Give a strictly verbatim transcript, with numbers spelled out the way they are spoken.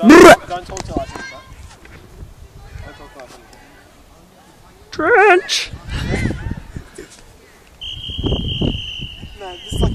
Don't, don't talk till I finish that. Don't talk till I finish it. Trench! No, this is like